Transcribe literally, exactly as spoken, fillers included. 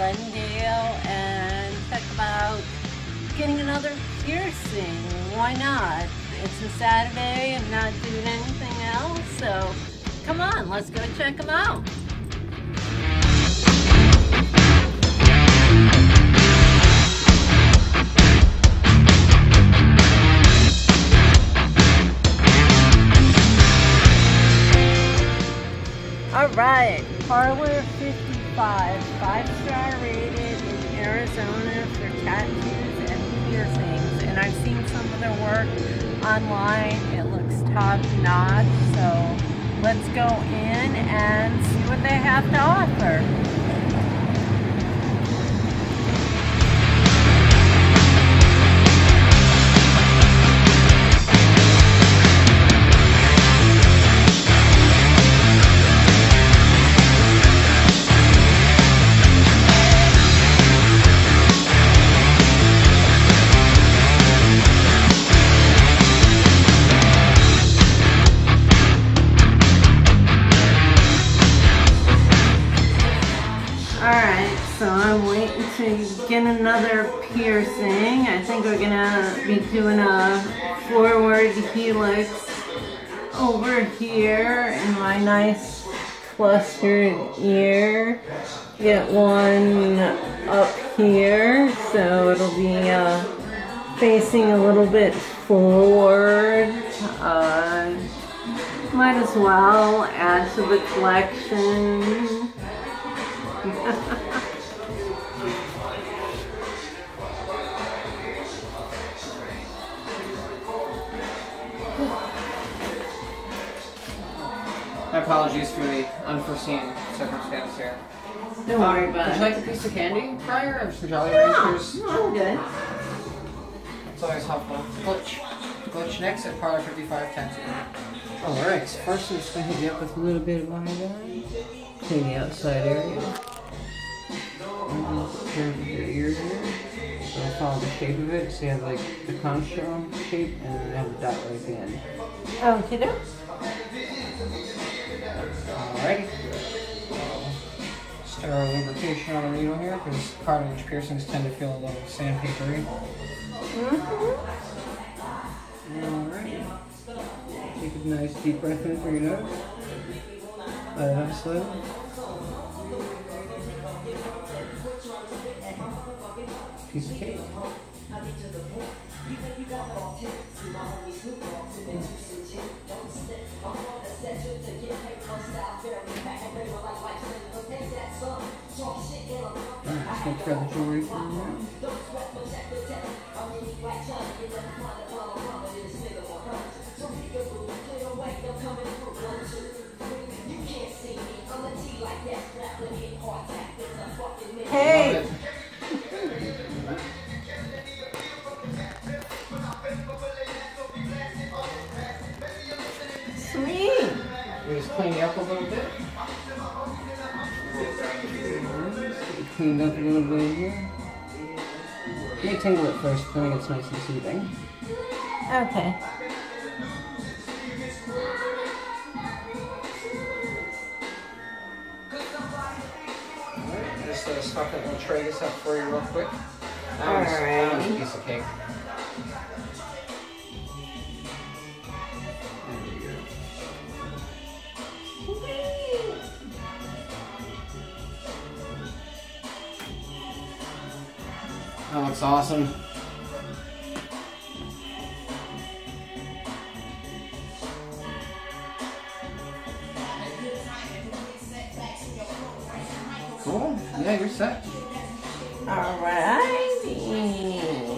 Glendale and check about getting another piercing. Why not? It's a Saturday and not doing anything else, so come on, let's go check them out. Alright, Parlor fifty-five, five star rated in Arizona for tattoos and piercings. And I've seen some of their work online. It looks top notch. So let's go in and see what they have to offer. Alright, so I'm waiting to get another piercing. I think we're gonna be doing a forward helix over here in my nice clustered ear. Get one up here, so it'll be uh, facing a little bit forward. Uh, might as well add to the collection. My apologies for the unforeseen circumstance here. Don't worry about Would it. you like a piece of candy prior or some Jolly No, Ranchers? no, I'm good. It's always helpful. Glitch. Glitch next at Parlor fifty-five Tattoo. Alright, so first I'm just going to hit you up with a little bit of iodine. Clean the outside area. Curve of your ear here. So I'll follow the shape of it. So you have like the conch shell shape and then have a dot right at the end. Okay, do. Alrighty. Sterile lubrication on the needle here because cartilage piercings tend to feel a little sandpapery. Mm-hmm. Alrighty. Take a nice deep breath in through your nose. Let it up slowly. Piece of cake. Alright, let's go thread the jewelry for now. Hey! Sweet! We just clean you up a little bit. Cleaned up a little bit here. You may tingle it first, then it gets nice and soothing. Okay. Alright, just uh, stuff it and tray this up for you real quick. That was, Alright. that was a piece of cake. That looks awesome. Cool. Yeah, you're set. Alrighty.